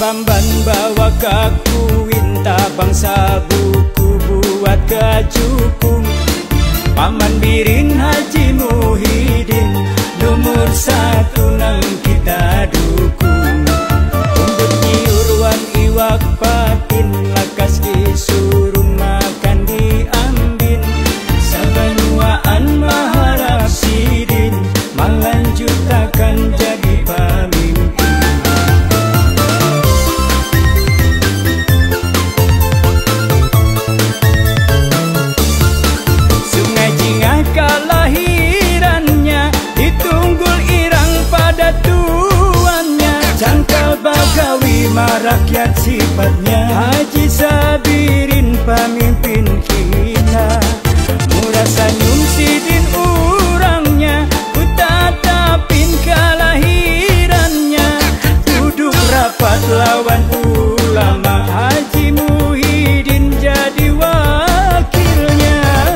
Bamban bawa kakuin tabang sabuku buat kajukung. Paman Birin Haji Muhyiddin nomor 1 nang kita dukung. Untuk diurwan iwak patin lakas disuruh makan diambin. Sabanuaan maharap sidin melanjut akan jadi pemimpin. Sungai Jingah kelahirannya ditunggul irang pada tuannya. Cangkal Bagawi merakyat sifatnya. Haji Sabirin pemimpin kita. Murah senyum sidin urangnya, ku tatapin kelahirannya. Duduk rapat lawan ulama, Haji Muhyiddin jadi wakilnya.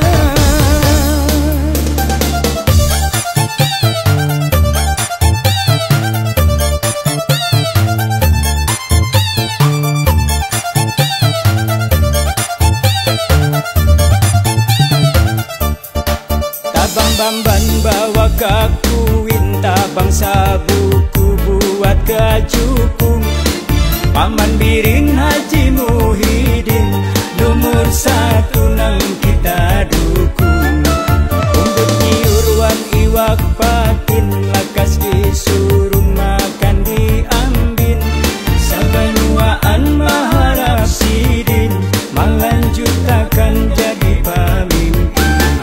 Bamban bawa kakuin tabang sabuku buat kajukung. Paman Birin Haji Muhyiddin nomor 1 nang kita dukung. Untuk diurwan iwak patin lakas disuruh makan diambin. Sabanuaan maharap sidin melanjut akan jadi pemimpin.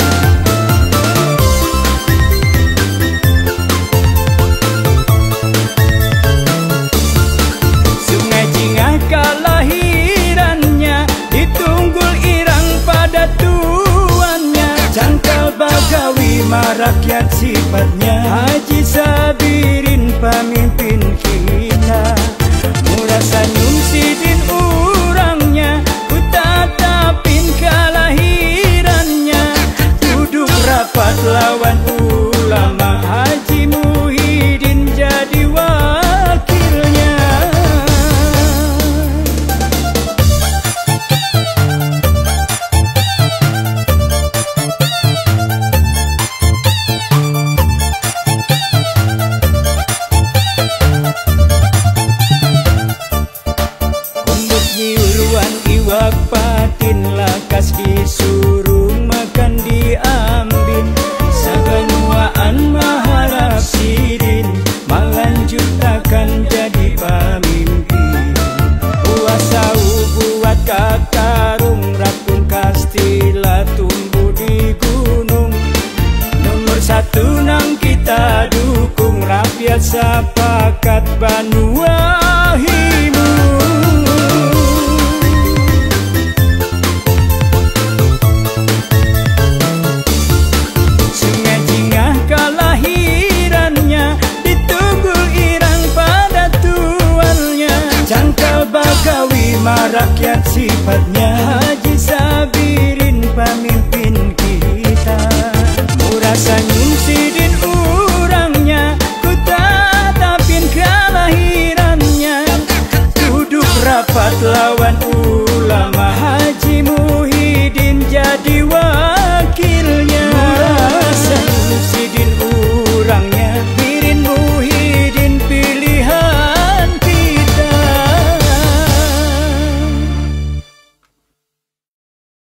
Kelahirannya ditunggul irang pada tuannya. Cangkal Bagawi merakyat sifatnya. Haji Sabirin pemimpin kita. Murah senyum sidin urangnya, ku tatapin kelahirannya. Duduk rapat lawan ulama, Haji Muhyiddin jadi wakilnya. Iwak patin lakas disuruh makan diambin. Sabanuaan maharap sidin melanjut akan jadi pemimpin. Puasa buat kakarung rapung kastila tumbuh di gunung. Nomor 1 nang kita dukung, rakyat sepakat Banuahimu. Cangkal Bagawi merakyat sifatnya.